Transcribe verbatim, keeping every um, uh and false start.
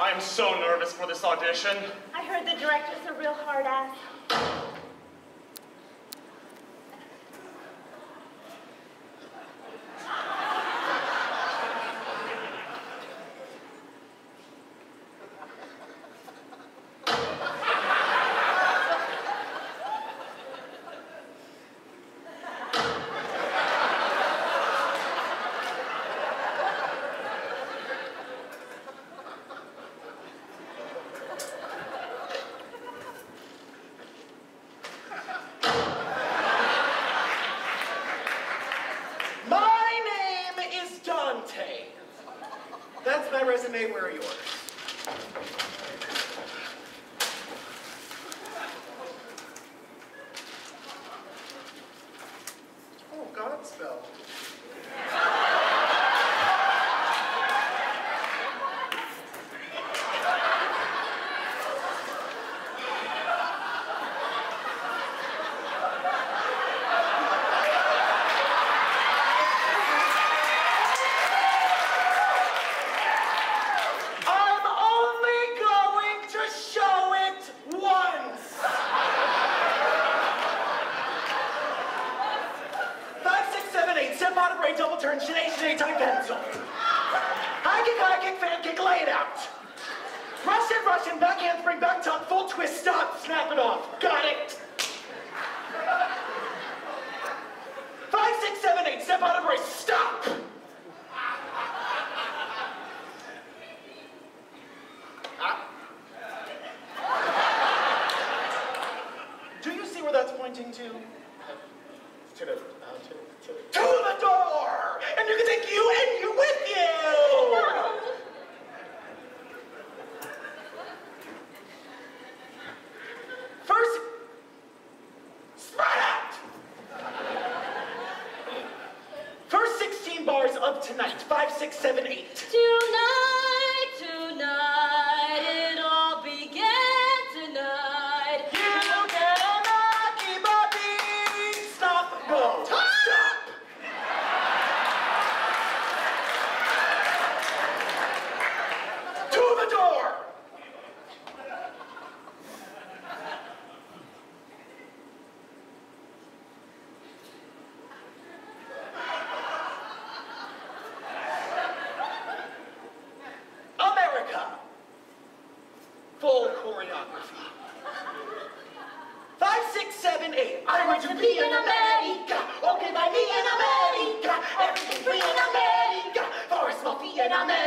I'm so nervous for this audition. I heard the director's a real hard ass. Dante. That's my resume. Where are yours? Oh, Godspell. Double turn, shade, shade, type pencil. High kick, high kick, fan kick, lay it out. Russian, Russian, back handspring, back tuck, full twist, stop, snap it off. Got it. Five, six, seven, eight, step out of brace, stop. Ah. Do you see where that's pointing to? To the, uh, to, to, to the door! And you can take you and you with you! No. First, spread out! First sixteen bars of tonight. Five, six, seven, eight. Tonight, tonight, it all began tonight. You cannot keep a beat! Stop! Go! Stop! To the door! America! Full choreography. Five, six, seven, eight. I want to be in America. Okay, by me in America. Everything free in America. For a small fee in America.